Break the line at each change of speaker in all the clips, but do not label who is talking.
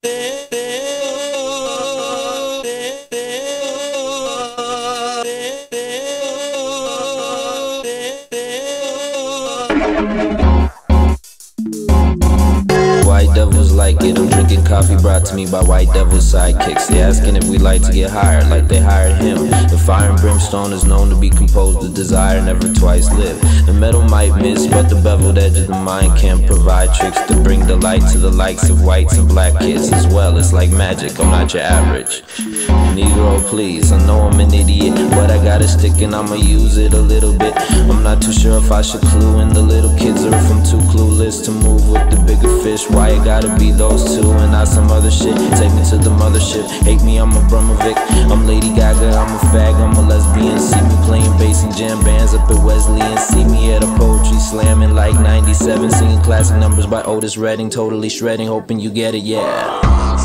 White devils like it, I'm drinking coffee brought to me by white devil sidekicks. They asking if we like to get hired, like they hired him. The fire and brimstone is known to be composed of desire, never twice live. The metal might miss, but the beveled edge of the mind can provide tricks to bring delight to the likes of whites and black kids as well. It's like magic, I'm not your average Negro, please. I know I'm an idiot, but I got a stick and I'ma use it a little bit. I'm not too sure if I should clue in the little kids or if I'm too clueless to move with the bigger fish. Why it gotta be those two and not some other shit? Take me to the mothership. Hate me, I'm a Brumovic. I'm Lady Gaga, I'm a fag, I'm a lesbian. See me playing bass in jam bands up at Wesley, and see me at a poetry slam in like 97, singing classic numbers by Otis Redding, totally shredding, hoping you get it, yeah.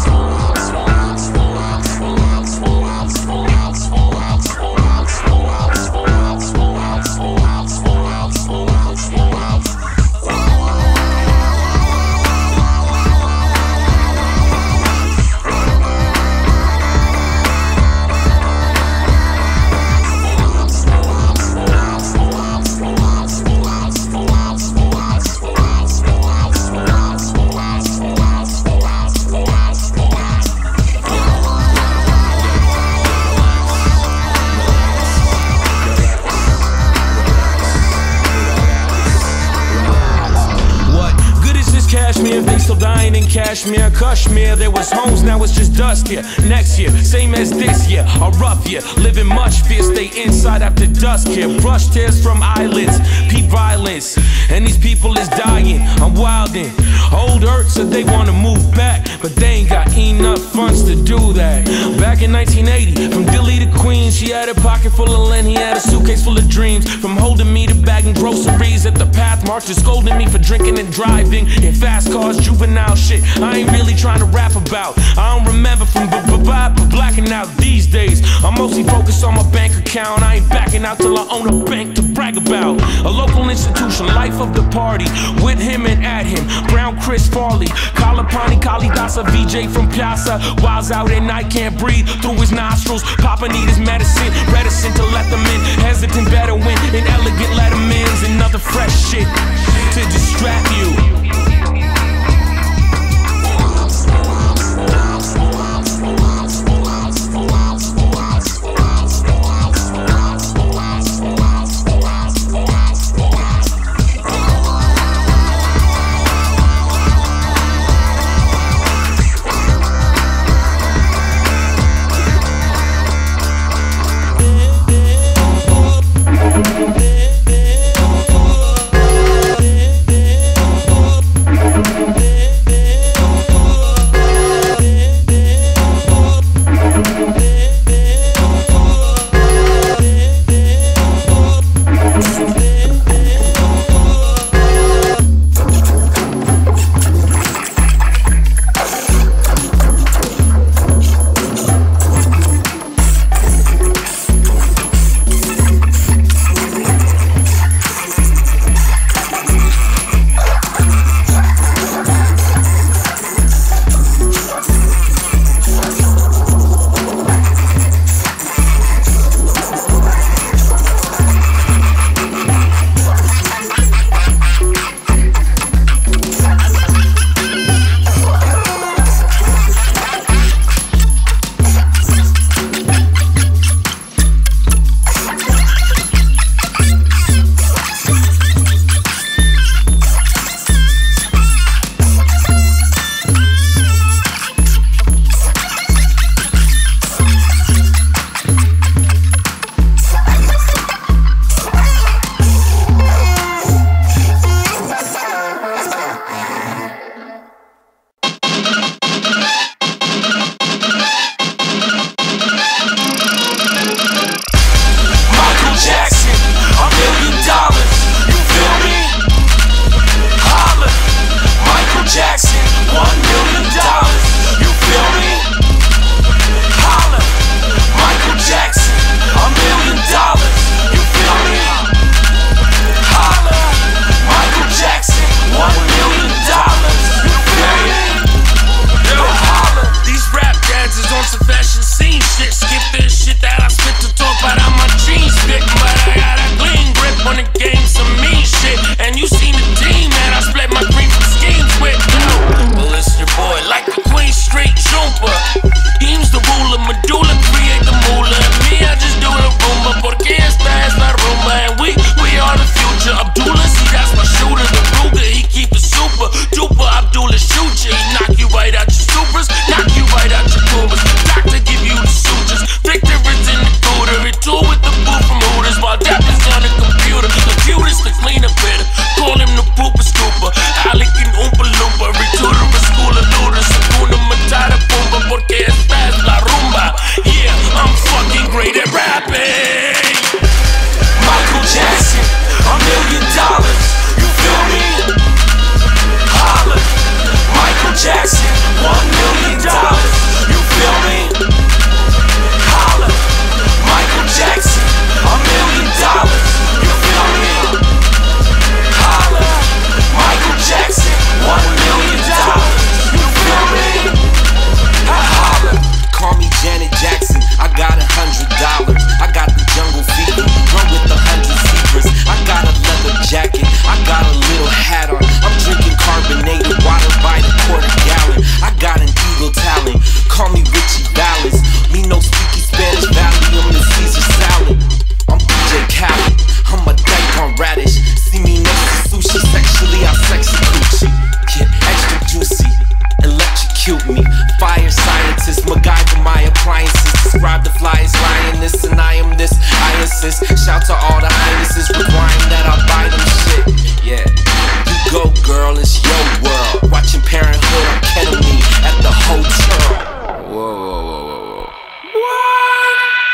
If they still dying in Kashmir, Kashmir, there was homes, now it's just dust here. Next year, same as this year, a rough year, living much fear, stay inside after dusk here. Brush tears from eyelids, peep violence, and these people is dying, I'm wildin'. Old hurt said they wanna move back, but they ain't got enough funds to do that. Back in 1980, from Dilly to Queens, she had a pocket full of lint, he had a suitcase full of dreams. From holding me to bagging groceries at the path march to scolding me for drinking and driving in fast cars, juvenile shit I ain't really trying to rap about. I don't remember from blacking out these days. I'm mostly focused on my bank account. I ain't backing out till I own a bank to brag about. A local institution, life of the party, with him and at him. Brown Chris Farley, Kalapani, Kalidasa, VJ from Piazza. Whiles out at night, can't breathe through his nostrils. Papa need his medicine, reticent to let them in. Hesitant, better win, inelegant lettermans and other fresh shit to distract you.
Fire scientist, MacGyver my appliances. Describe the flyest lioness, and I am this. I insist. Shout to all the highnesses requiring that I buy them shit. Yeah, you go girl, it's your world. Watching Parenthood on ketamine at the hotel. Whoa, whoa, whoa, whoa, whoa.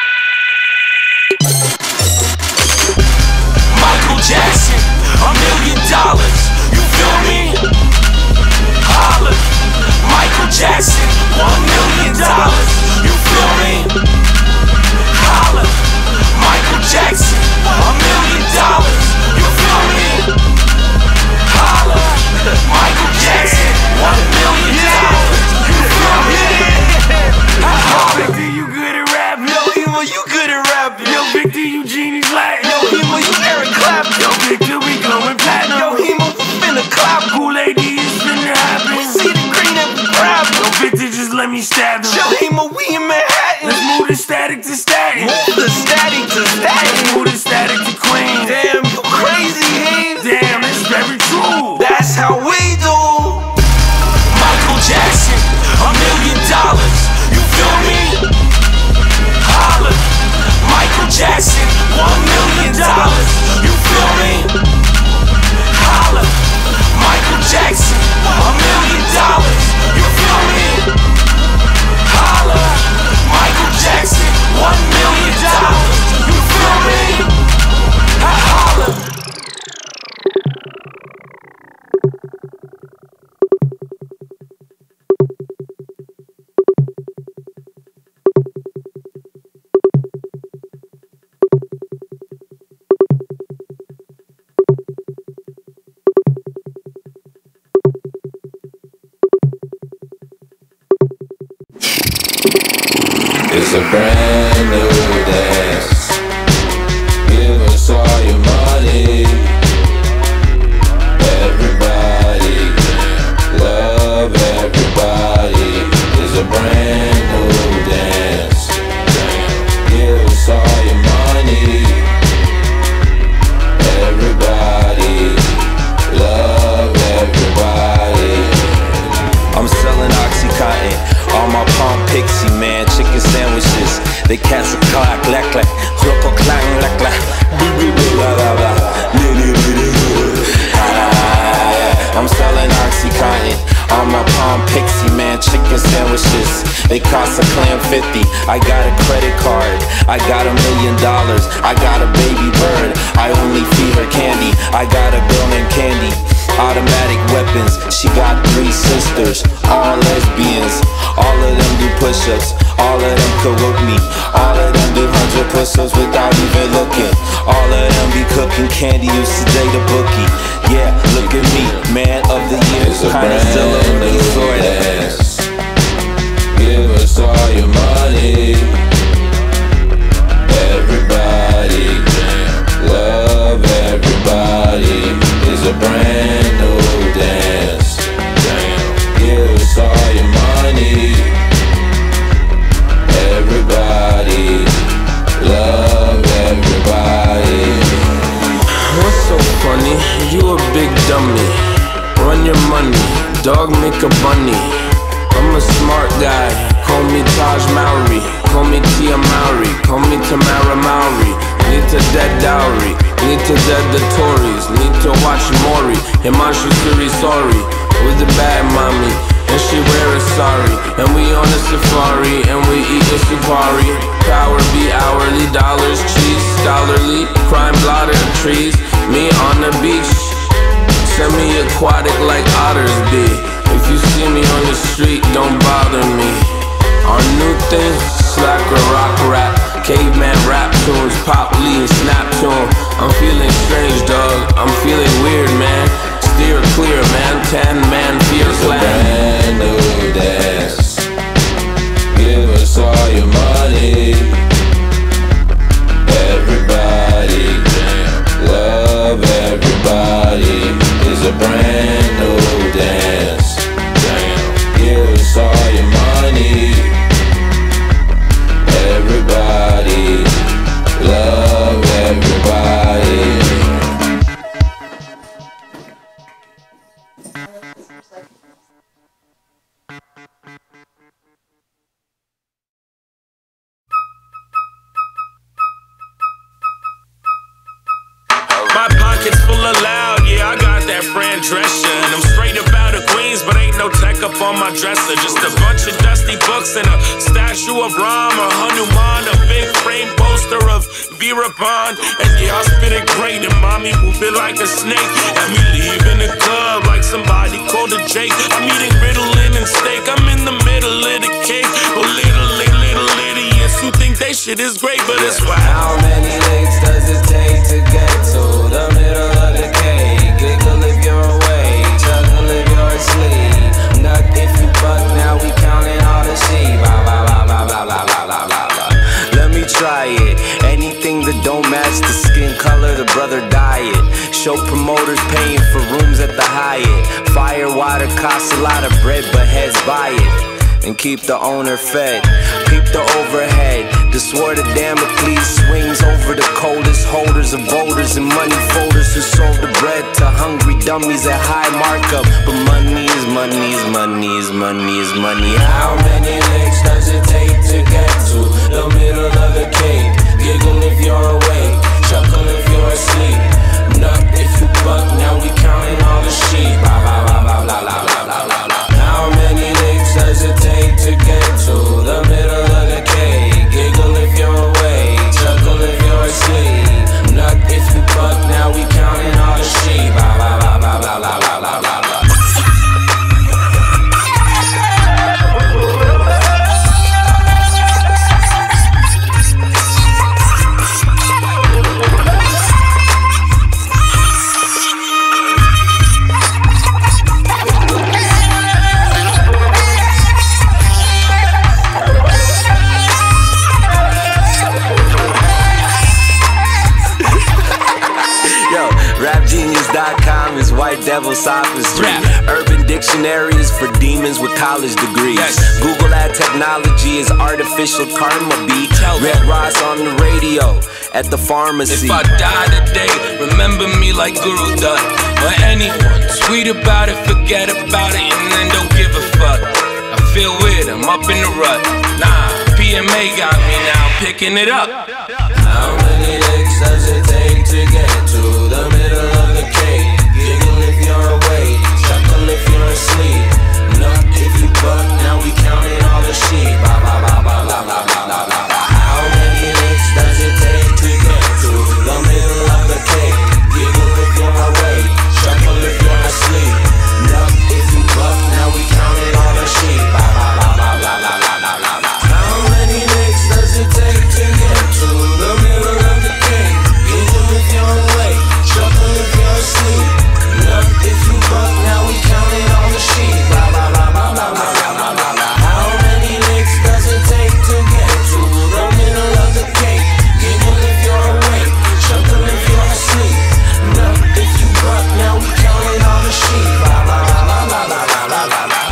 Michael Jackson, $1 million. You feel me? Holla. Michael Jackson, $1 million. You feel me? Holla. Michael Jackson, $1 million. You feel me? Holla. Michael Jackson, $1 million. You feel me? Holla. Victor, you good at rapping? Yo, Emo, you good at rapping? Yo, Victor, you genius like. Yo, Emo, you Eric Clapton. Yo, Victor, we going platinum. Yo, Emo, we finna clap. Kool-Aid is finna happen. We see the green and we grab. Yo, Victor, just let me stab him. Yo, Emo, we in Manhattan. Let's move the static to static. Move the static to static. Move the static to Queens. Damn, you crazy, Hayes. Damn, that's very true. That's how we do. Michael Jackson, $1 million. You feel me? Holla. Michael Jackson, $1 million. You feel me? Holla. Michael Jackson, $1 million. You feel me? Holla. Michael Jackson, $1 million. You feel me? Holla.
It's a brand new dance. Give us all your money. Everybody, love everybody. It's a brand new dance. Give us all your money. Everybody, love everybody.
I'm selling Oxycontin. All my palm pixie, man, chicken sandwiches. They catch a clack, clack, clack, loco clang, clack, clack, blah, blah, blah. I'm selling Oxycontin. All my palm pixie, man, chicken sandwiches. They cost $1.50. I got a credit card. I got $1 million. I got a baby bird. I only feed her candy. I got a girl named Candy. Automatic weapons, she got 3 sisters, all lesbians. All of them do push-ups, all of them could whoop me. All of them do 100 push-ups without even looking. All of them be cooking candy, used to date a bookie. Yeah, look at me, man of the year, kinda still a new dance.
Give us all your money. Everybody, love everybody. It's a brand new dance. Give us all your money. Everybody, love everybody.
What's so funny? You a big dummy. Run your money, dog make a bunny. I'm a smart guy, call me Taj Mowry. Call me Tia Mowry, call me Tamara Mowry. Need to dead dowry, need to dead the Tories. Need to watch Maury, Himanshu Siri sorry. With the bad mommy, and she wear a sari. And we on a safari, and we eat a supari. Power be hourly, dollars, cheese, scholarly. Crime blotter, trees, me on the beach. Semi-aquatic like otters be. If you see me on the street, don't bother me. Our new thing, slacker, rock, rap. Caveman rap tunes, pop, Lee, and snap tune. I'm feeling strange, dog, I'm feeling weird, man. Steer clear, man, 10 man, fear flat.
Brand new dance. Give us all your money. Everybody, love everybody. It's a brand new dance. Give us all your money. Everybody, love everybody.
shelf on my dresser. Just a bunch of dusty books and a statue of Rama, Hanuman, a big frame poster of Veerappan. And yeah, I spit it great, and mommy move it like a snake. And me leaving the club like somebody called a Jake. I'm eating Ritalin and steak, I'm in the middle of the cake. Oh, little idiots who think they shit is great, but it's why.
How many licks does it take to get to the middle of the cake? Giggle if you're awake, chuckle if you're asleep. Nut if you buck, now we counting all the sheep. Blah, blah, blah, blah, blah, blah, blah, blah, blah, blah. Let me try it. Anything that don't match the skin color, the brother diet. Show promoters paying for rooms at the Hyatt. Fire water costs a lot of bread, but heads buy it. And keep the owner fed. Peep the overhead. The sword of Damocles swings over the coldest holders of voters and money folders who sold the bread to hungry dummies at high markup. But money is money is money is money is money. How many licks does it take to get to the middle of the cake? Giggle if you're awake, chuckle if you're asleep. Nut if you buck, now we counting all the sheep. Blah, blah, blah, blah, blah, blah, blah, blah, blah. How many licks does it take to get to the middle of the cake? Giggle if you're awake, chuckle if you're asleep. Nut if you buck, now we counting all the sheep. Blah, blah, blah, blah, blah, blah, blah, blah, blah. Rapgenius.com is white devil sophistry. Urban Dictionary is for demons with college degrees. Google ad technology is artificial karma beat. Red Ross on the radio at the pharmacy.
If I die today, remember me like Guru Dutt. Or anyone, tweet about it, forget about it, and then don't give a fuck. I feel weird, I'm up in the rut. Nah, PMA got me now, picking it up.
How many licks does it take to get to the middle of the cake? Giggle if you're awake, chuckle if you're asleep. Nut if you buck, now we counting all the sheep. Blah, blah, blah, blah, blah, blah, blah, blah, blah, blah. How many licks does it take to get to the middle of the cake? Giggle if you're awake, chuckle if you're asleep. Nut if you buck, now we counting all the sheep. Blah, blah, blah, blah, blah, blah, blah, blah, blah. How many licks does it take to get to the middle of the cake? Giggle if you're awake, chuckle if you're asleep. Nut if you buck, now we counting all the sheep. Blah, blah, blah, blah, blah, blah, blah, blah, blah. How many licks does it take to get to the middle of the cake? Giggle if you're awake, chuckle if you're asleep. Nut if you buck, now we counting all the sheep. Blah, blah, blah, blah, blah, blah, blah, blah, blah, blah.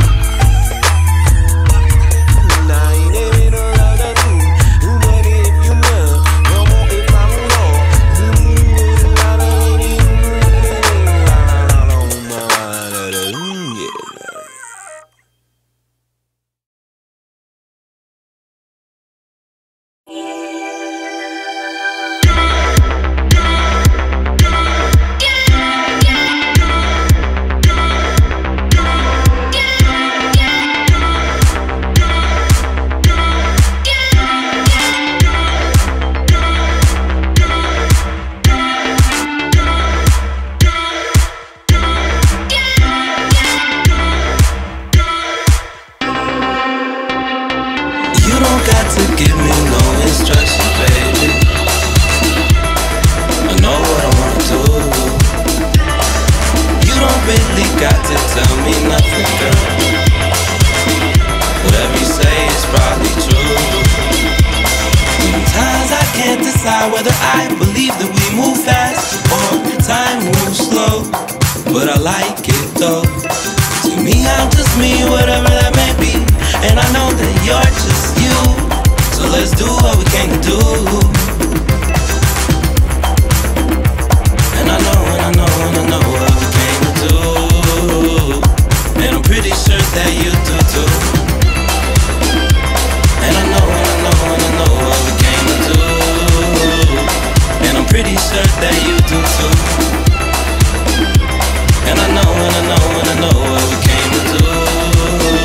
And I know what we came to do.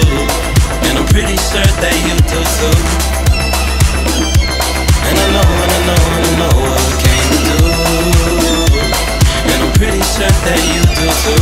that you do too. And I know what we came to do. And I'm pretty sure that you do too.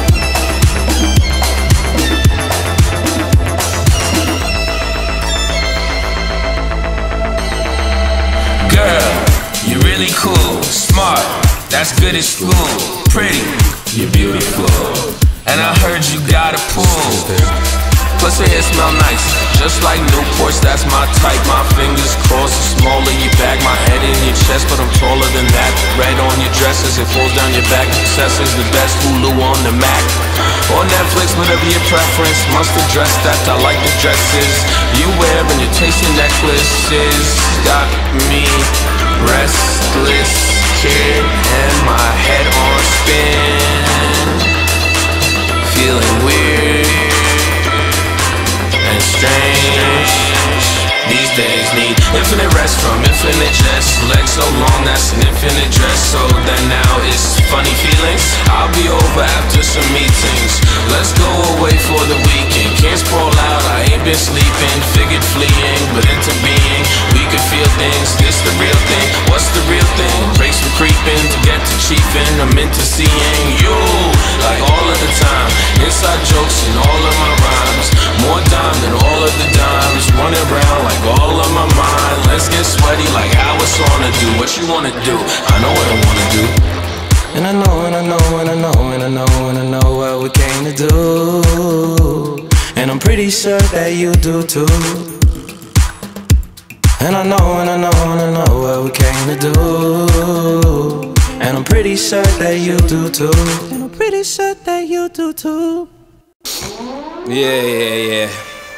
Girl, you're really cool, smart, that's good at school. Pretty, you're beautiful, and I heard you got a pool. Plus your hair smell nice, just like Newports, that's my type. My fingers crossed, smaller your back, my head in your chest, but I'm taller than that. Red on your dresses, it falls down your back. Success is the best, Hulu on the Mac. Or Netflix, whatever your preference. Must address that, I like the dresses you wear and your tasty necklaces. Got me restless, kid, and my head on spin. Feeling weird and strange. These days need infinite rest from infinite jest. Legs so long, that's an infinite dress. So then now it's funny feelings. I'll be over after some meetings. Let's go away for the weekend. Can't sprawl out, I ain't been sleeping. Figured fleeing, but into being. We could feel things, this the real thing. What's the real thing? Breaks from creeping to get to chiefing. I'm into seeing you like all of the time. Inside jokes in all of my rhymes. More dime than all of the dimes. Running around like all of my mind. Let's get sweaty like how it's on to do. What you wanna do? I know what I wanna do.
And I know what we came to do. And I'm pretty sure that you do too. And I know what we came to do. And I'm pretty sure that you do too. And I'm pretty sure that you do too.
Yeah.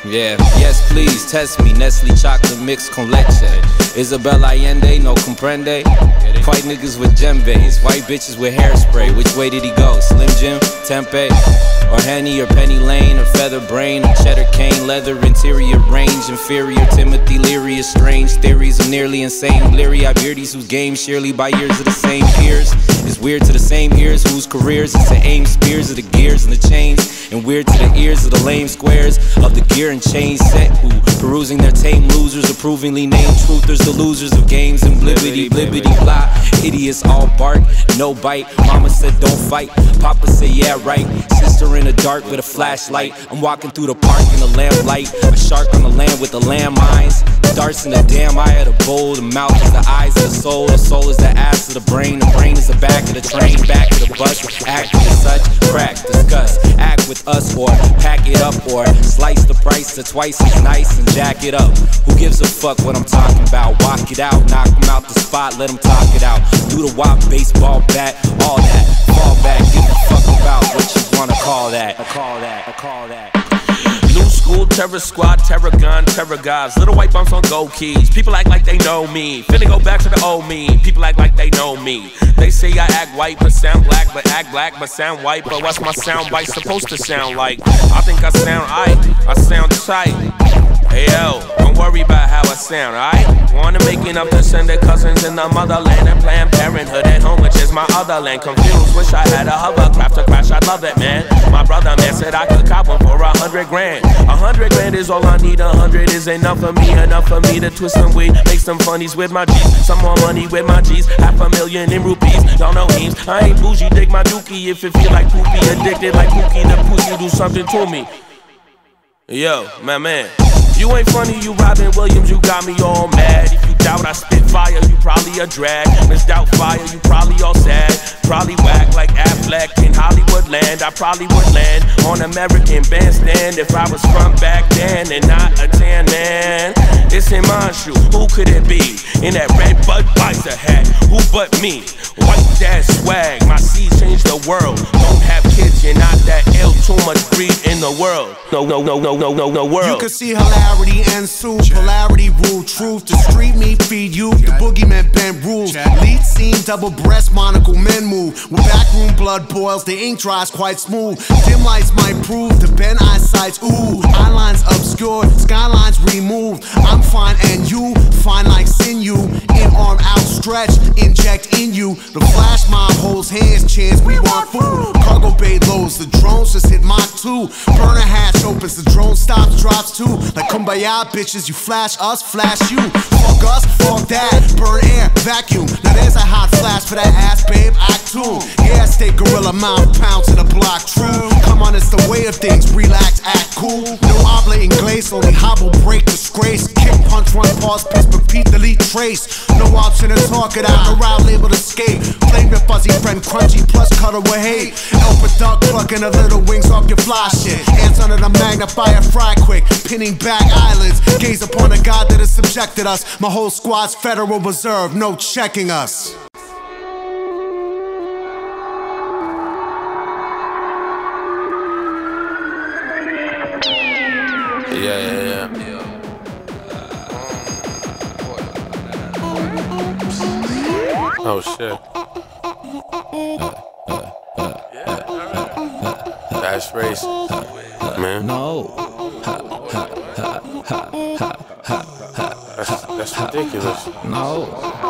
Yes, please, test me. Nestle chocolate mix con leche. Isabel Allende, no comprende. White niggas with djembes, white bitches with hairspray. Which way did he go? Slim Jim, Tempe, or Henny, or Penny Lane, or Feather Brain, or Cheddar Cane, leather interior range, inferior Timothy Leary, is strange theories of nearly insane. Bleary eyed beardies whose game surely by years of the same peers. It's weird to the same ears whose careers is to aim spears of the gears and the chains, and weird to the ears of the lame squares of the gear and chain set who perusing their tame losers, approvingly named truthers, the losers of games and blibbity blah. Idiots all bark, no bite. Mama said don't fight, Papa said yeah right. Sister in the dark with a flashlight. I'm walking through the park in the lamplight. A shark on the land with the landmines. Darts in the damn eye of the bull. The mouth is the eyes of the soul is the ass of the brain is the back of the train, back of the bus. Act as such, crack, discuss. Act with us or pack it up or slice the price to twice as nice and jack it up. Who gives a fuck what I'm talking about? Walk it out, knock them out the spot, let them talk it out. Do the wop, baseball bat, all that. Fall back, give a fuck about what you wanna call that. I call that.
New school, terror squad, terror gun, terror guys. Little white bumps on gold keys. People act like they know me. Finna go back to the old me. People act like they know me. They say I act white but sound black, but act black but sound white. But what's my sound bite supposed to sound like? I think I sound I sound tight. Hey yo, don't worry about how I sound, alright? Wanna make enough to send their cousins in the motherland and Planned Parenthood at home, which is my other land. Confused, wish I had a hovercraft to crash, I'd love it, man. My brother man said I could cop one for 100 grand. 100 grand is all I need, 100 is enough for me to twist some weed, make some funnies with my G's, some more money with my G's, $500,000 in rupees, y'all know memes. I ain't bougie, dig my dookie if it feel like poopy, addicted like Pookie the pussy, do something to me. Yo, my man. You ain't funny, you Robin Williams, you got me all mad. If you doubt I spit fire, you probably a drag. Misdoubt fire, you probably all sad. Probably whack like Affleck in Hollywood land. I probably would land on American Bandstand if I was from back then and not a tan man. It's in my shoe, who could it be? In that red Budweiser hat, who but me? White dad swag, my seeds change the world. Don't have kids, you're not that ill, too much greed in the world. No world.
You can see hilarity ensue, polarity rule, truth. The street me feed you, the boogeyman bend rules. Lead scene, double breast, monocle men move. When backroom blood boils, the ink dries quite smooth. Dim lights might prove the bent eyesight's ooh. Eyelines obscured, skylines removed. I'm fine and you, fine like sinew. In your arm outstretched, inject in you. The flash mob holds hands, chance we want food. Cargo bay lows, the drones just hit Mach 2. Burner hatch opens, the drone stops, drops too. Like kumbaya bitches, you flash us, flash you. Fuck us, fuck that, burn air, vacuum. Now there's a hot flash for that ass, babe, act tune. Yeah, stay gorilla mouth, pound to the block, true. Come on, it's the way of things, relax, act cool. No habla inglés, only hobble, break, disgrace. Kick, punch, run, pause, piss, repeat, delete, trace. No option to talk it out, no route labeled escape. Blame your fuzzy friend, crunchy, plus cuddle with hate. Elf a duck, plucking the little wings off your fly shit. Ants under the magnifier, fry quick, pinning back eyelids. Gaze upon the God that has subjected us. My whole squad's Federal Reserve, no checking us.
Yeah. Oh shit. That's racist, man.
No.
That's ridiculous.
No.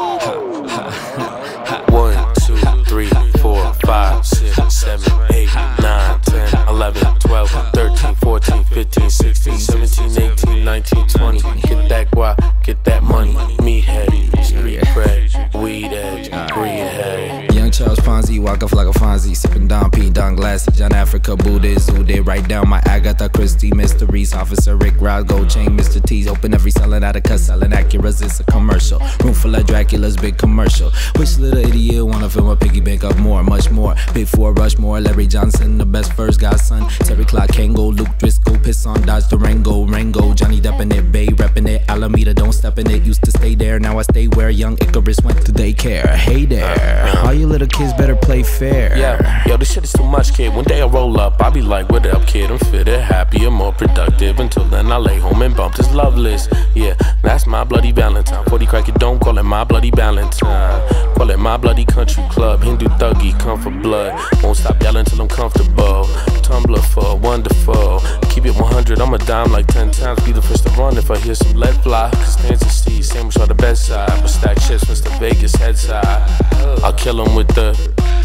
1, 2, 3, 4, 5, 6, 7, 8, 9, 10, 11, 12, 13, 14, 15, 16, 17, 18, 19, 20. Get that guap, get that money. Meathead, street cred, weed edge, greed head.
Young Charles Fonzie, walk off like a Fonzie, sipping Don P, Don Glassy, John Africa, Buddhist, who did write down my Agatha Christie mysteries. Officer Rick Rod, gold chain, Mr. T's, open every selling out of cuss, selling Acuras, it's a commercial. Room full of Dracula's, big commercial. Which little idiot wanna fill my piggy bank up more, much more. Big Four, Rushmore, Larry Johnson, the best first godson. Terry Clark, Kango, Luke Driscoll, piss on Dodge Durango, Rango, Johnny Depp in it, Bay, reppin' it, Alameda, don't step in it. Used to stay there, now I stay where young Icarus went to daycare. Hey there, all you little kids better play fair.
Yeah, yo, this shit is too much, kid. One day I roll up, I be like, what up, kid? I'm fitter, happier, more productive. Until then, I lay home and bump this love list. Yeah, that's my bloody Valentine. 40 crack it, don't call it my bloody Valentine. Call it my bloody country club. Hindu thuggy, come for blood. Won't stop yelling till I'm comfortable. Tumblr for wonderful. Keep it 100, I'm a dime like 10 times. Be the first to run if I hear some lead fly. Cause Kansas City, sandwich on the bedside. But stack chips, Mr. Vegas head side. I'll kill him with the.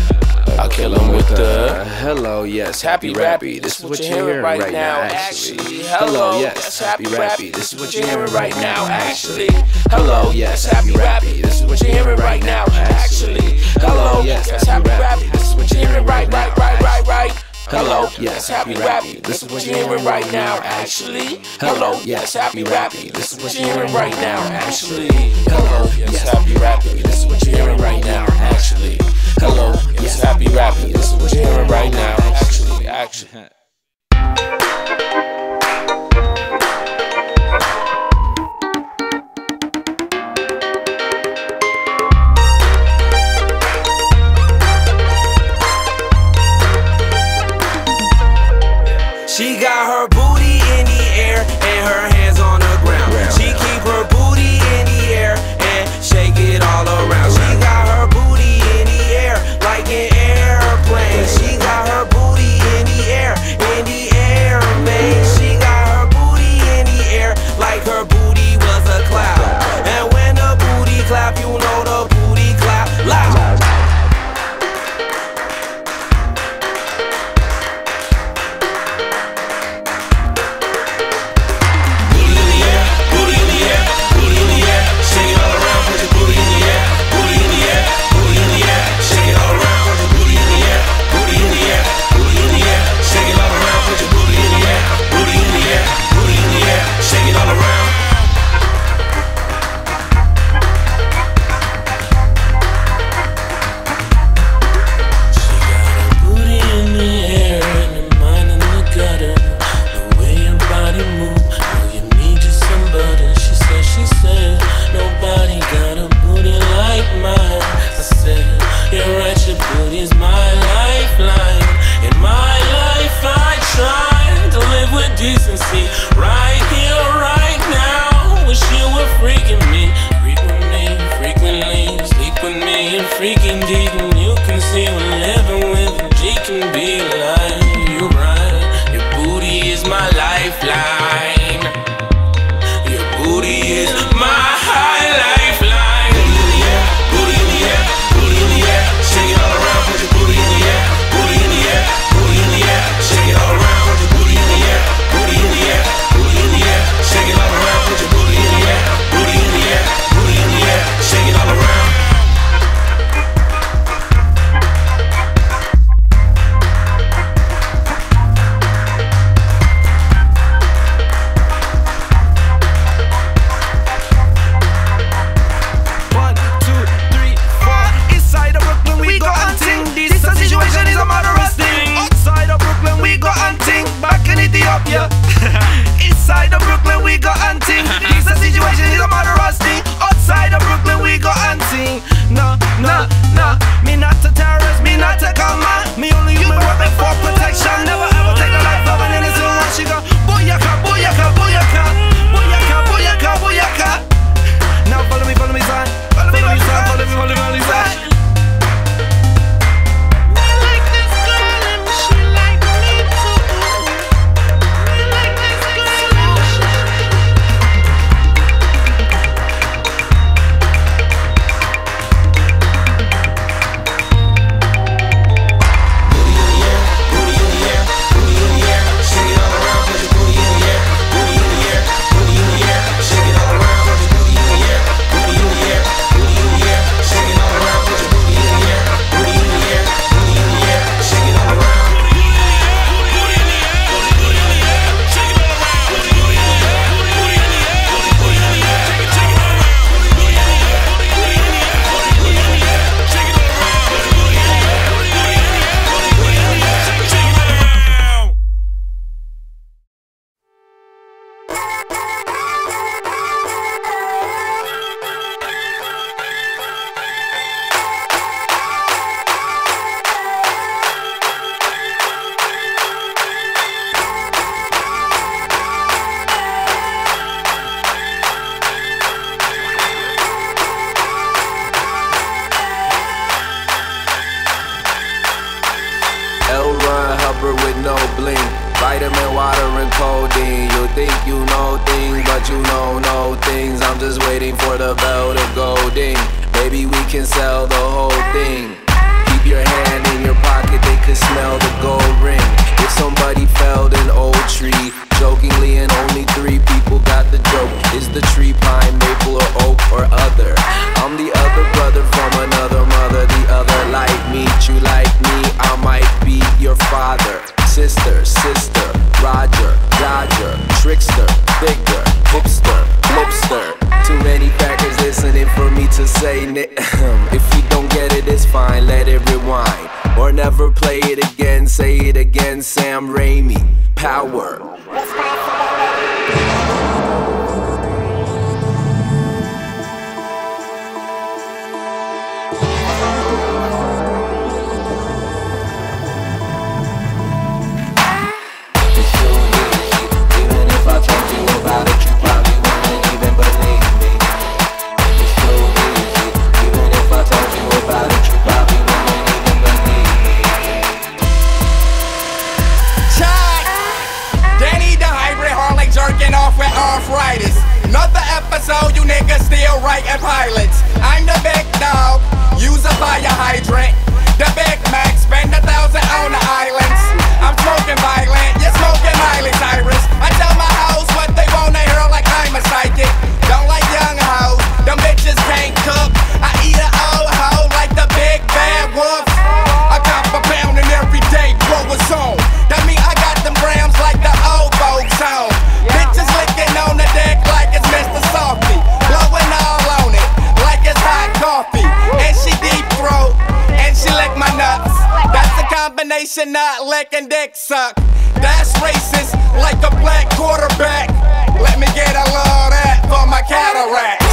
Hello, yes, happy Rappy. This is what you're hearing right now, actually. Hello, yes, happy Rappy. This is what you're hearing right now, actually. Hello, yes, happy Rappy. This is what you're hearing right now, actually. Hello, yes, happy Rappy. This is what you're hearing right. Hello, yes, happy Rappy. This is what you're hearing right now, actually. Hello, yes, happy Rappy. This is what you're hearing right now, actually. Hello, yes, happy Rappy. This is what you're hearing right now, actually. Hello, yes, happy Rappy. This is what you're hearing right now, actually.
She got her booty in the air and her hands on the ground. She keep her booty in the air and shake it all around. She got her booty in the air like an airplane. She got her booty in the air, man. She got her booty in the air like her booty was a cloud. And when the booty clap, you know the booty clap loud.
Your booty is my high lifeline.
the bell to go ding. Maybe we can sell the whole thing. Keep your hand in your pocket, they could smell the gold ring. If somebody felled an old tree, jokingly, and only 3 people got the joke, is the tree pine, maple, or oak, or other? I'm the other brother from another mother. The other like me, you like me, I might be your father. Sister, sister, Roger, Dodger, trickster, figure, hipster, lipster. Too many factors listening for me to say if you don't get it, it's fine, let it rewind. Or never play it again, say it again, Sam Raimi. Power.
Jerking off with arthritis. Another episode, you niggas still writing pilots. I'm the big dog, use a fire hydrant. The Big Mac, spend 1,000 on the islands. I'm smoking violent, you're smoking Miley Cyrus. I tell my hoes what they wanna hear like I'm a psychic. Don't like young hoes, them bitches can't cook. I eat an old hoe like the big bad wolf. I got a pounding every day, grow a zone. That mean I got them grams like the old folks home. Bitches licking on the deck like it's Mr. Softly. Blowing all on it like it's hot coffee. And she deep throat, and she lick my nuts. That's a combination, nut lick and dick suck. That's racist like a black quarterback. Let me get a little of that for my cataracts.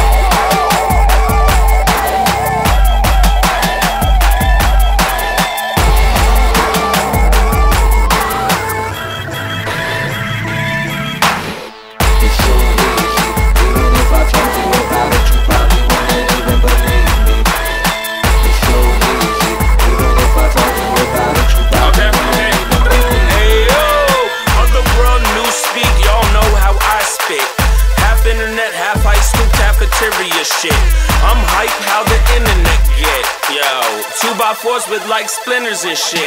Shit. I'm hype how the internet get. Yo, 2x4s with like splinters and shit.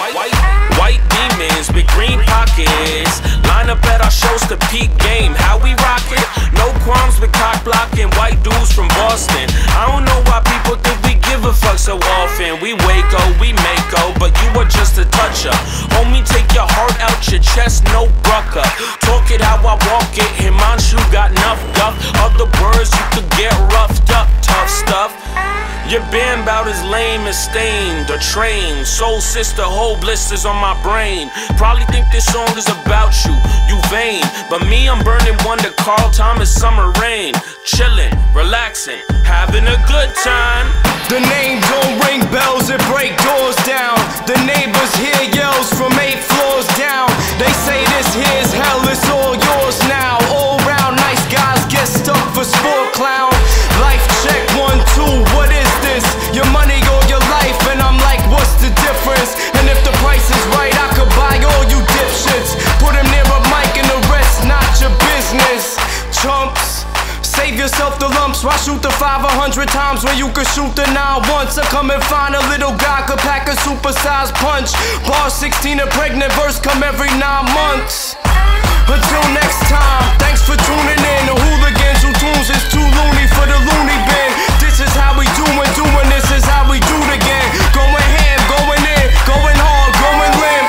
White demons with green pockets. Line up at our shows to peak game. How we rock it? No qualms with cock blocking white dudes from Boston. I don't know why people think we give a fuck so often. We Waco, we Mako, but you were just a touch up. Homie, take your heart out your chest, no bruck up. Talk it how I walk it. Himanshu got enough guff. Other words you could get roughed up, tough stuff. Your band bout as lame as Stained or Trained. Soul Sister, whole blisters on my brain. Probably think this song is about you, you vain. But me, I'm burning one to Carl Thomas Summer Rain. Chillin', relaxing, having a good time.
The name don't ring bells, it break doors down. The neighbors hear yells from 8 floors down. They say this here's hell, it's all yours now. All round nice guys get stuck for sport clown. Life check 1, 2, what is this? Your money or your life? And I'm like, what's the difference? And if the price is right, I could buy all you dipshits. Put him near a mic and the rest not your business. Chumps, save yourself the lumps. Why shoot the 500 times when you could shoot the 9 once? Or come and find a little guy could pack a supersized punch. Bar 16, a pregnant verse come every 9 months. Until next time, thanks for tuning in. The hooligans who tunes is too loony for the loony bin. This is how we doing this is how we do it again. Going ham, going in, going hard, going limp.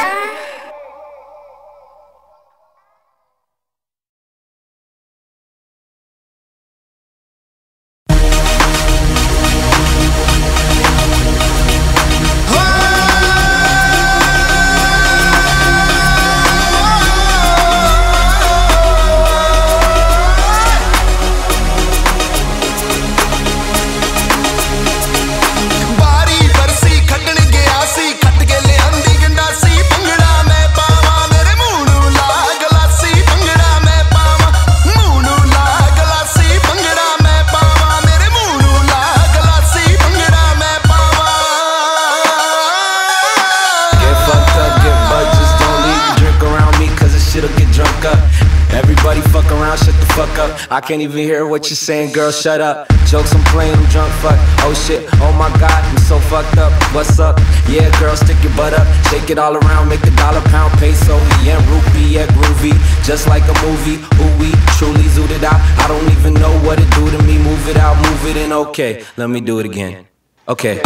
fuck up. I can't even hear what you're saying, girl, shut up. Jokes I'm playing, I'm drunk, fuck. Oh shit, oh my god, I'm so fucked up. What's up? Yeah, girl, stick your butt up. Shake it all around, make the dollar pound peso. Yeah, rupee, yeah, groovy. Just like a movie, ooh, we truly zooted out. I don't even know what it do to me. Move it out, move it in, okay. Let me do it again. Okay.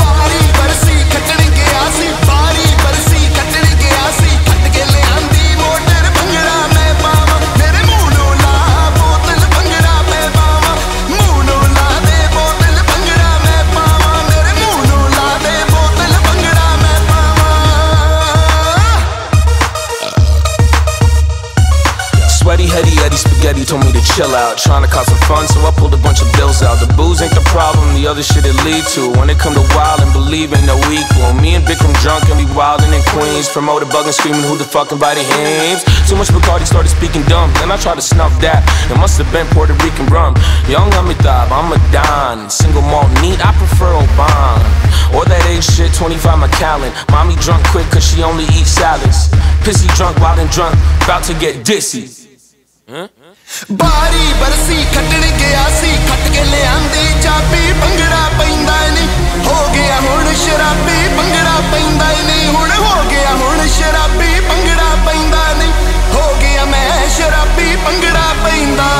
Sweaty, heady, Eddie Spaghetti told me to chill out. Trying to cause some fun, so I pulled a bunch of bills out. The booze ain't the problem, the other shit it lead to. When it come to wild and believe ain't no equal. Me and Bikram drunk and we wildin' in Queens. Promoter bugging, screaming who the fuck invited Hames. Too much Bacardi started speaking dumb. Then I tried to snuff that. It must have been Puerto Rican rum. Young Amitabh, I'm a Don. Single malt neat, I prefer Oban. Or that age shit, 25 Macallan. Mommy drunk quick cause she only eats salads. Pissy drunk, wild and drunk, about to get dizzy.
बारी बरसी खटन गया सी खट के ले आंदी चाबी पंगड़ा पैंदा नहीं हो गया हुण शराबी पंगड़ा पैंदा नहीं हुण हो गया हुण शराबी पंगड़ा पैंदा नहीं हो गया मैं शराबी पंगड़ा पैंदा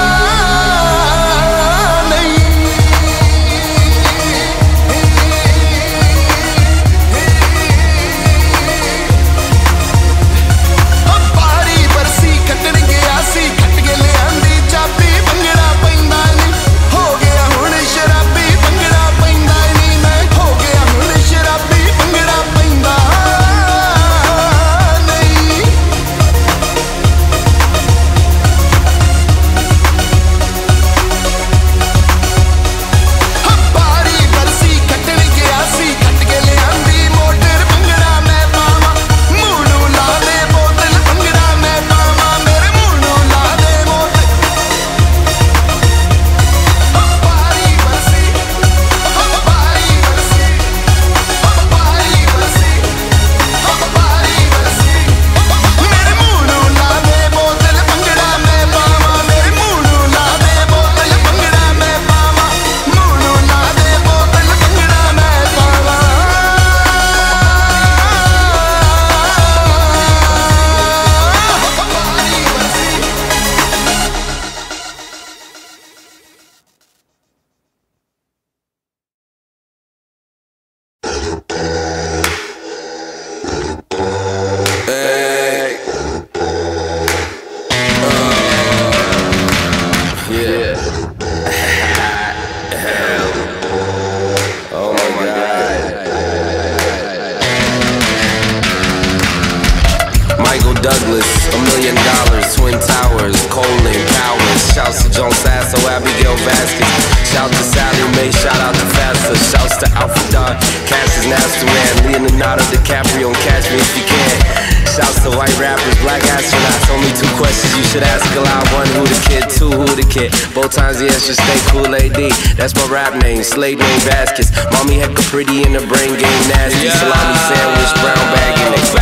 That's my rap name, slave name Vasquez. Mommy hecka pretty in the brain game nasty. Salami sandwich, brown bag in it.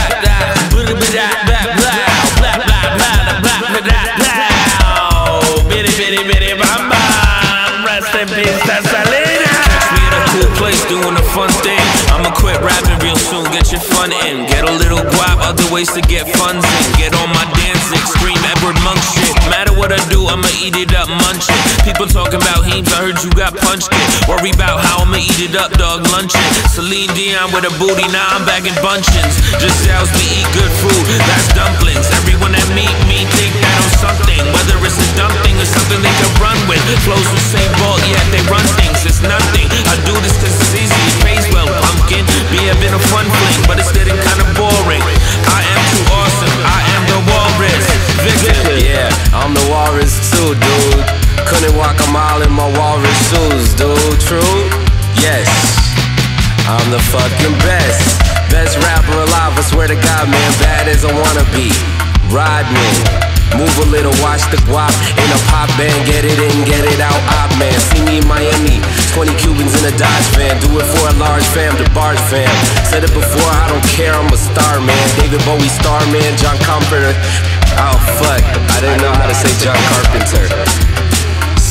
Rest in peace, that's Selena. Catch me at a cool place doing a fun thing. I'ma quit rapping real soon, get your fun in. Get a little guap, other ways to get funds in. Get on my dancing, scream Edward Monk shit. Matter what I do, I'ma eat it up, munch it. People talking about heaps, I heard you got punched it. Worry about how I'ma eat it up, dog, lunch it. Celine Dion with a booty, now I'm bagging bunchins. Just sells me eat good food, that's dumplings. Everyone that meet me think that I'm something. Whether it's a dumb thing or something they can run with. Flows with St. Ball, yeah, they run things, it's nothing. I do this cause it's easy, it pays well, pumpkin. Be have been a fun fling, but it's getting kinda boring. I am too awesome, I am the walrus. Victor,
yeah, I'm the walrus too, dude. Couldn't walk a mile in my walrus shoes, dude. True? Yes, I'm the fucking best. Best rapper alive, I swear to God, man. Bad as I wanna be. Ride me. Move a little, watch the guap. In a pop band, get it in, get it out, op man. See me in Miami, 20 Cubans in a Dodge van. Do it for a large fam, the Barge fam. Said it before, I don't care, I'm a star man. David Bowie, star man, John Comforter. Oh fuck, I didn't know how to say John Carpenter.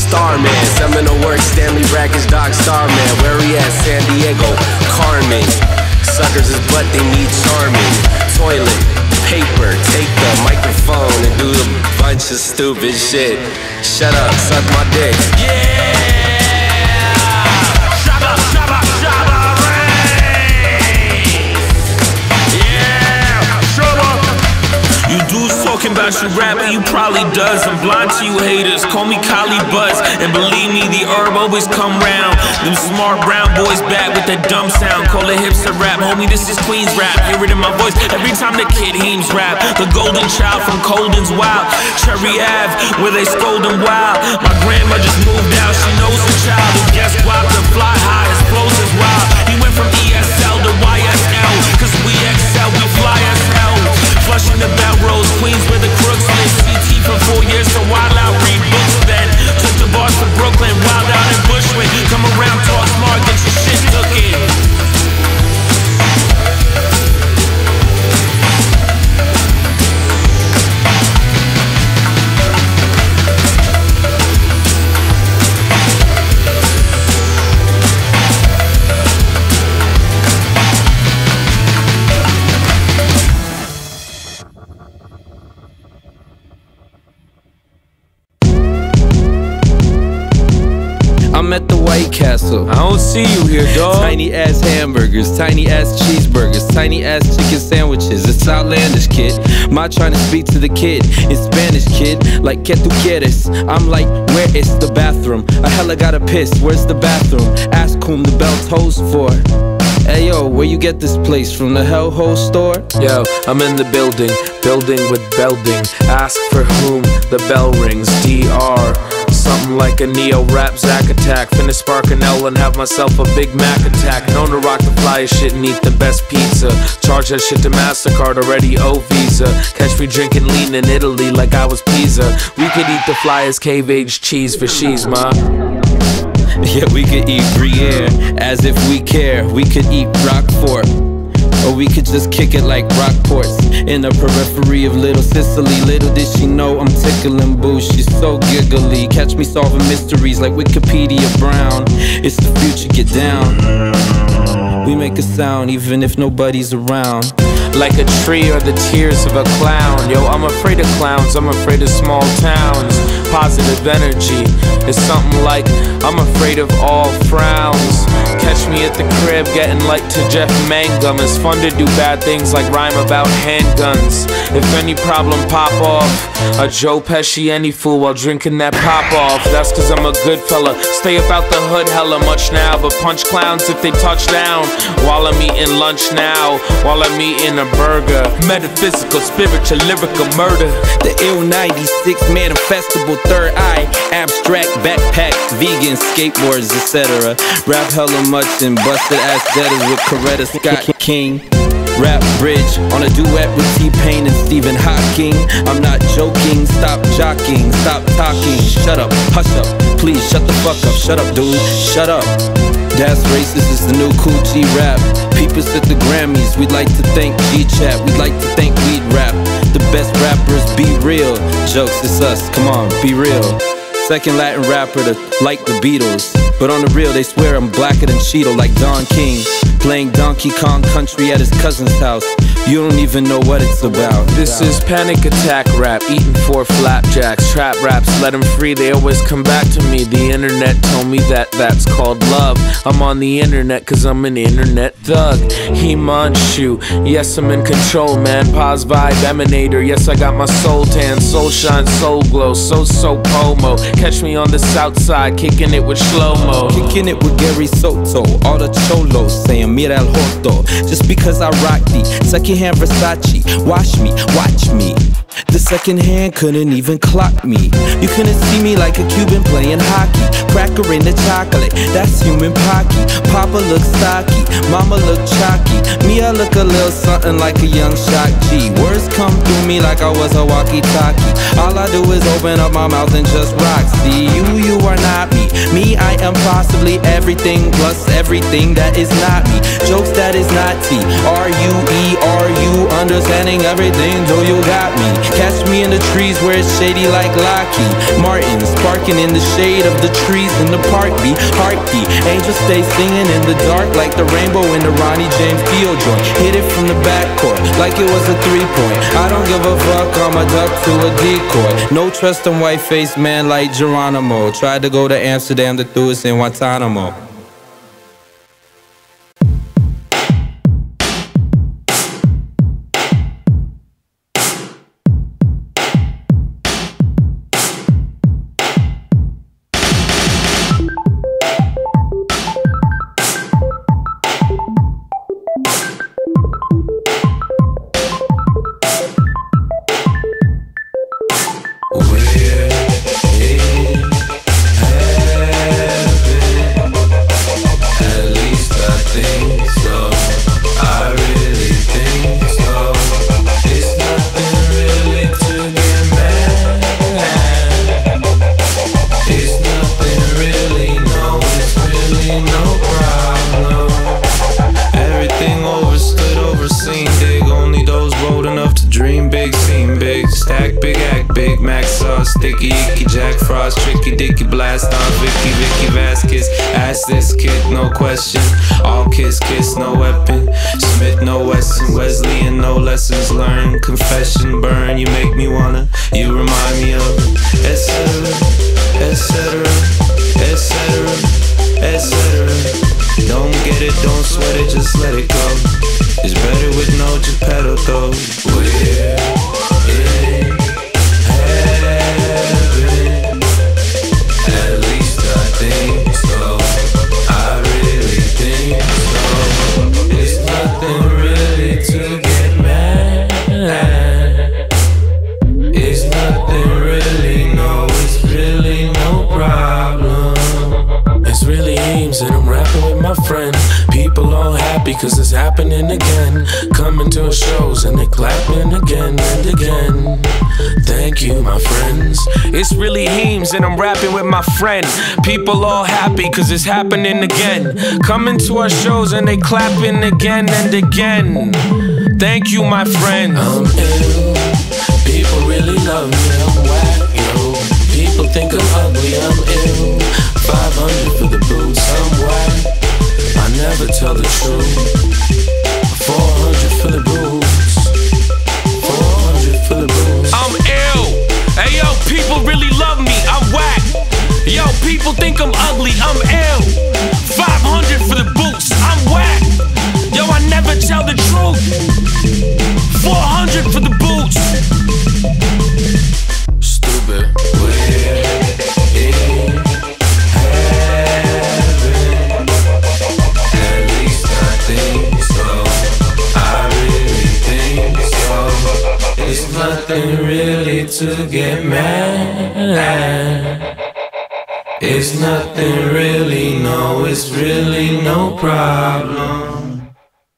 Starman, Seminole Works, Stanley Rackets, Doc Starman. Where he at? San Diego, Carmen. Suckers is butt, they need charming. Toilet, paper, take the microphone and do a bunch of stupid shit. Shut up, suck my dick.
Yeah! Shabba, shabba, shabba, rain! Yeah! Shabba!
You dudes talking about you rapping, you probably does. I'm blind to you haters, call me Kali Buzz. And believe me, the herb always come round. Them smart brown boys back with that dumb sound. Call it hipster rap, homie, this is Queens rap. Hear it in my voice every time the kid Heems rap. The golden child from Colden's Wild, Cherry Ave, where they scold them wild. My grandma just moved out, she knows her child. Who guess guap to fly high, his flows is wild. He went from ESL to YSL, cause we excel, we fly as hell. Flushing the Belrose, Queens where the crooks live. CT for 4 years to wild out, read books then. Took the bars to Brooklyn, wild out in Bushwick. Come around, talk smart, get your shit took in.
I'm at the White Castle.
I don't see you here, dog.
Tiny ass hamburgers, tiny ass cheeseburgers, tiny ass chicken sandwiches. It's outlandish, kid. Ma trying to speak to the kid in Spanish, kid. Like, ¿qué tú quieres? I'm like, where is the bathroom? I hella gotta piss, where's the bathroom? Ask whom the bell tolls for. Hey yo, where you get this place? From the Hellhole store?
Yo, I'm in the building, building with building. Ask for whom the bell rings. DR, something like a neo-rap Zack attack. Finna spark an L and have myself a Big Mac attack. Known to rock the flyest shit and eat the best pizza. Charge that shit to MasterCard, already owe Visa. Catch me drinking lean in Italy like I was Pisa. We could eat the flyest cave-aged cheese for she's, ma.
Yeah, we could eat Gruyere as if we care. We could eat Roquefort, or we could just kick it like Rockports in the periphery of Little Sicily. Little did she know I'm tickling boo, she's so giggly. Catch me solving mysteries like Wikipedia Brown. It's the future, get down. We make a sound even if nobody's around.
Like a tree or the tears of a clown. Yo, I'm afraid of clowns, I'm afraid of small towns. Positive energy is something like I'm afraid of all frowns. Catch me at the crib getting like to Jeff Mangum. It's fun to do bad things like rhyme about handguns. If any problem pop off, a Joe Pesci any fool while drinking that pop off. That's cause I'm a good fella, stay about the hood hella much now. But punch clowns if they touch down while I'm eating lunch now, while I'm eating a burger. Metaphysical, spiritual, lyrical murder.
The ill 96 manifestable third eye, abstract backpack, vegan, skateboards, etc. Rap hella much and busted ass debtors with Coretta Scott King. Rap bridge on a duet with T-Pain and Stephen Hawking. I'm not joking, stop jocking, stop talking. Shut up, hush up, please shut the fuck up. Shut up, dude, shut up. That's racist, is the new cool G rap. People at the Grammys, we'd like to thank G-Chat. We'd like to thank Weed Rap. The best rappers, be real. Jokes, it's us, come on, be real. Second Latin rapper to like the Beatles. But on the real, they swear I'm blacker than Cheeto, like Don King. Playing Donkey Kong Country at his cousin's house. You don't even know what it's about.
This is panic attack rap, eating 4 flapjacks. Trap raps, let them free, they always come back to me. The internet told me that that's called love. I'm on the internet cause I'm an internet thug. Himanshu, yes I'm in control, man. Pause vibe emanator, yes I got my soul tan. Soul shine, soul glow, so pomo. Catch me on the south side, kicking it with slow-mo.
Kicking it with Gary Soto, all the cholos saying mira el joto. Just because I rock the secondhand Versace, watch me, watch me. The second hand couldn't even clock me. You couldn't see me like a Cuban playing hockey. Cracker in the chocolate, that's human pocky. Papa looks stocky, mama look chalky. Me, I look a little something like a young Shock G. Words come through me like I was a walkie-talkie. All I do is open up my mouth and just rock. See, you are not me. Me, I am possibly
me everything plus everything that is not me. Jokes that is not T. R-U-E, are you understanding everything? Though you got me. Catch me in the trees where it's shady like Lockheed Martin, sparking in the shade of the trees in the park. Be heartbeat. Angels stay singing in the dark like the rainbow in the Ronnie James Dio joint. Hit it from the backcourt like it was a 3-point. I don't give a fuck, I'm a duck to a decoy. No trust in white-faced man like Geronimo. Tried to go to Amsterdam, they threw us in Guantanamo.
Sticky icky, Jack Frost, tricky dicky, blast on Vicky Vasquez. Ask this kid, no question. All kiss, no weapon. Smith, no Wesson, Wesley, and no lessons learned. Confession, burn, you make me wanna. You remind me of etc., etc., etc., etc. Don't get it, don't sweat it, just let it go. It's better with no Geppetto though. We're in heaven, at least I think so. I really think so. It's nothing really to get mad at. It's nothing really, no, it's really no problem. It's really Ames and I'm rapping with my friend. People all happy cause it's happening again. Coming to our shows and they clapping again and again. Thank you, my friends.
It's really Heems and I'm rapping with my friend. People all happy cause it's happening again. Coming to our shows and they clapping again and again. Thank you, my friends.
I'm ill. People really love me. I'm whack, yo. People think I'm ugly. I'm ill. 500 for the boots. I'm whack. I never tell the truth. 400 for the boots. 400 for the boots.
I'm ill. Hey yo, people really love me. I'm whack. Yo, people think I'm ugly. I'm ill. 500 for the boots. I'm whack. Yo, I never tell the truth. 400 for the boots.
Stupid. We're in heaven. At least I think so. I really think so. It's nothing really to get mad at. It's nothing really, no, it's really no problem.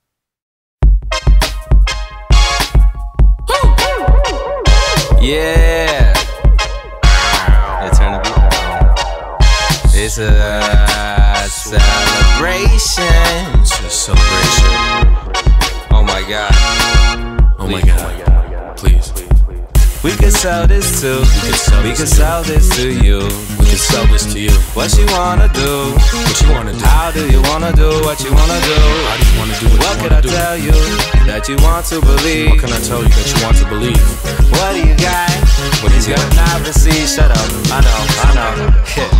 Yeah. Let's turn the beat on. It's a celebration.
It's a celebration.
Oh my God.
Oh my God. Please.
We could sell this to. We could sell this to you.
We can sell this to you.
What you wanna do?
What you wanna do?
How do you wanna do what you wanna do?
How do you wanna do
What could I tell you that you want to believe?
What can I tell you that you want to believe?
What do you got?
What do you
You're
got?
not receive. Shut up. I know.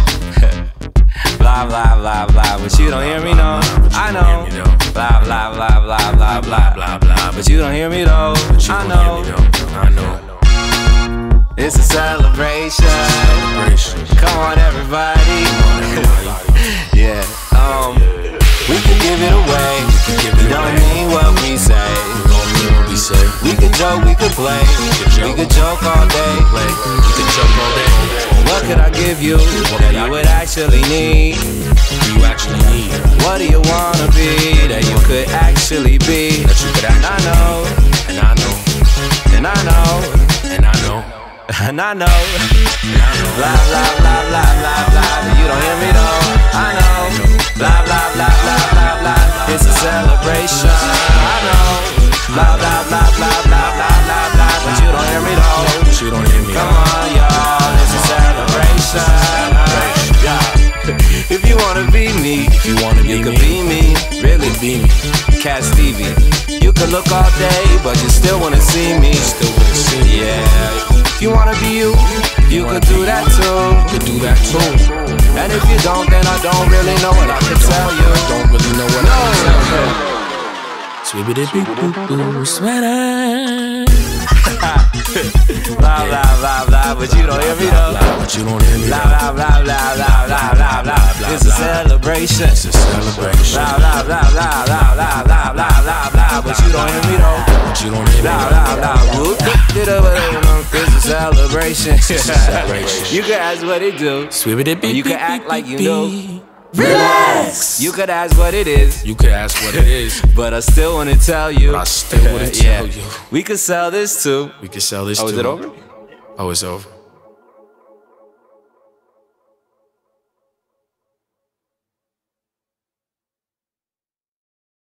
Blah blah blah blah. But you don't hear me, no. I know. Blah blah blah blah blah blah
Blah blah.
But you don't hear me though. I know.
I know.
It's a celebration. Come on, everybody. Yeah. We can give it away. We don't mean what we say. We could joke, we could play. We could joke all day.
We could joke all day.
What could I give you that you would actually need?
Do you actually need?
What do you wanna be that you could actually be?
That you could
And
actually
I know,
And I know.
and I know,
And I know.
and I know. Blah blah blah blah blah blah. But you don't hear me though. I know.
if you wanna be me, you can be me, really be me. Cat Stevie, you can look all day, but you still wanna see me. Yeah, if you wanna be you could do that too. And if you don't, then I don't really know what I can tell you. Don't really know what I can tell you. Sweetie-boo-boo-boo sweater. Blah blah blah blah, but you don't hear me though. But you don't hear me. Blah blah blah blah blah blah blah blah. It's a celebration. It's a celebration. Blah blah blah blah blah blah blah blah blah blah. But you don't hear me though. But you don't hear me. Blah blah blah. Whoop it up. It's a celebration. You can ask what it do. You can act like you know. Relax. You could ask what it is.
You could ask what it is.
But I still wanna tell you.
I still wanna tell you.
We could sell this too.
We could sell this too.
Oh, is it over?
Oh, it's over.